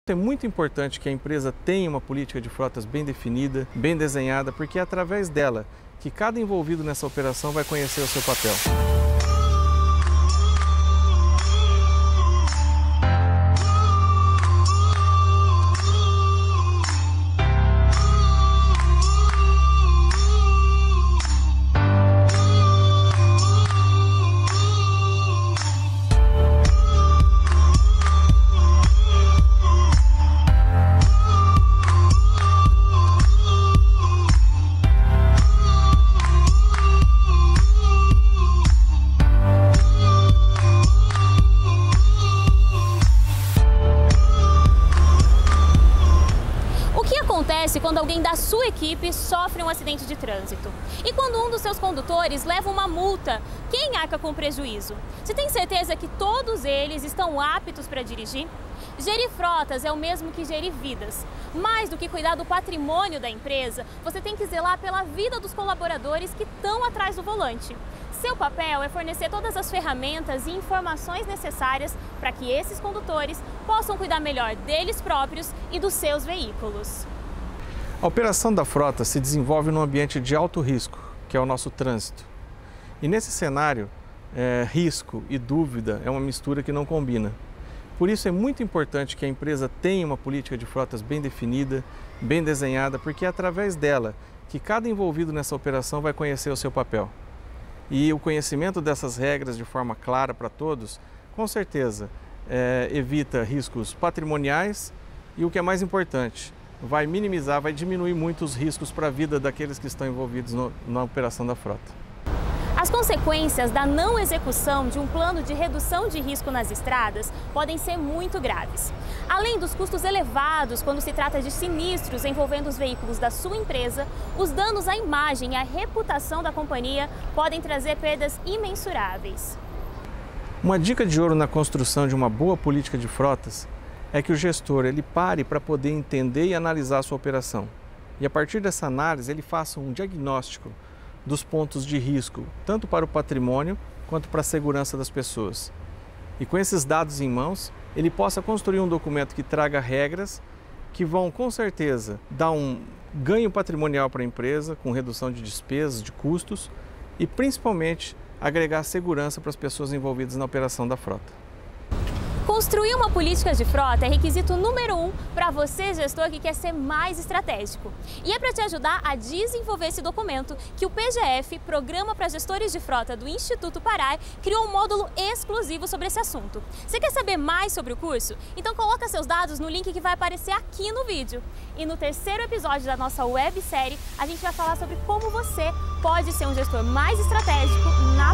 É muito importante que a empresa tenha uma política de frotas bem definida, bem desenhada, porque é através dela que cada envolvido nessa operação vai conhecer o seu papel. Acontece quando alguém da sua equipe sofre um acidente de trânsito. E quando um dos seus condutores leva uma multa, quem arca com o prejuízo? Você tem certeza que todos eles estão aptos para dirigir? Gerir frotas é o mesmo que gerir vidas. Mais do que cuidar do patrimônio da empresa, você tem que zelar pela vida dos colaboradores que estão atrás do volante. Seu papel é fornecer todas as ferramentas e informações necessárias para que esses condutores possam cuidar melhor deles próprios e dos seus veículos. A operação da frota se desenvolve num ambiente de alto risco, que é o nosso trânsito. E nesse cenário, risco e dúvida é uma mistura que não combina. Por isso é muito importante que a empresa tenha uma política de frotas bem definida, bem desenhada, porque é através dela que cada envolvido nessa operação vai conhecer o seu papel. E o conhecimento dessas regras de forma clara para todos, com certeza, evita riscos patrimoniais e, o que é mais importante, vai minimizar, vai diminuir muito os riscos para a vida daqueles que estão envolvidos na operação da frota. As consequências da não execução de um plano de redução de risco nas estradas podem ser muito graves. Além dos custos elevados quando se trata de sinistros envolvendo os veículos da sua empresa, os danos à imagem e à reputação da companhia podem trazer perdas imensuráveis. Uma dica de ouro na construção de uma boa política de frotas é que o gestor pare para poder entender e analisar a sua operação. E a partir dessa análise ele faça um diagnóstico dos pontos de risco, tanto para o patrimônio quanto para a segurança das pessoas. E com esses dados em mãos, ele possa construir um documento que traga regras que vão, com certeza, dar um ganho patrimonial para a empresa, com redução de despesas, de custos e, principalmente, agregar segurança para as pessoas envolvidas na operação da frota. Construir uma política de frota é requisito número 1 para você, gestor, que quer ser mais estratégico. E é para te ajudar a desenvolver esse documento que o PGF, Programa para Gestores de Frota do Instituto Parar, criou um módulo exclusivo sobre esse assunto. Você quer saber mais sobre o curso? Então coloca seus dados no link que vai aparecer aqui no vídeo. E no terceiro episódio da nossa websérie, a gente vai falar sobre como você pode ser um gestor mais estratégico na